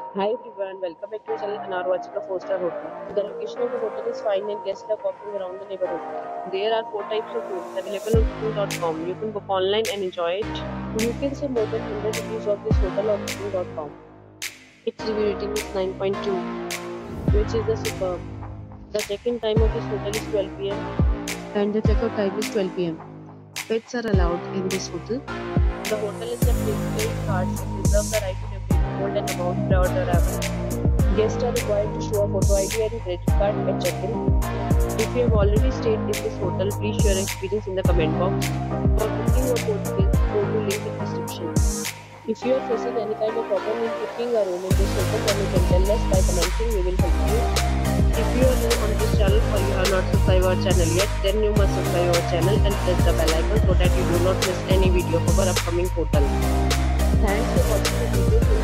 Hi everyone, welcome back to our channel and are watching a 4-star hotel. The location of the hotel is fine and guests are walking around the neighborhood. There are 4 types of rooms available on booking.com. You can book online and enjoy it. You can see more than 100 reviews of this hotel on booking.com. Its review rating is 9.2, which is the superb. The check-in time of this hotel is 12 p.m. and the check-out time is 12 p.m. Pets are allowed in this hotel. The hotel is a principal cards and reserve the right to temporarily hold an amount prior to arrival. Guests are required to show a photo ID and credit card at check-in. If you have already stayed in this hotel, please share your experience in the comment box. For booking or more details, go to link in description. If you are facing any kind of problem in booking a room in this hotel, then you can tell us by commenting. We will help you. If you are new on this channel or you have not subscribed our channel yet, then you must subscribe our channel and press the bell icon so that you do not miss any video of our upcoming hotel. Thanks for watching the video.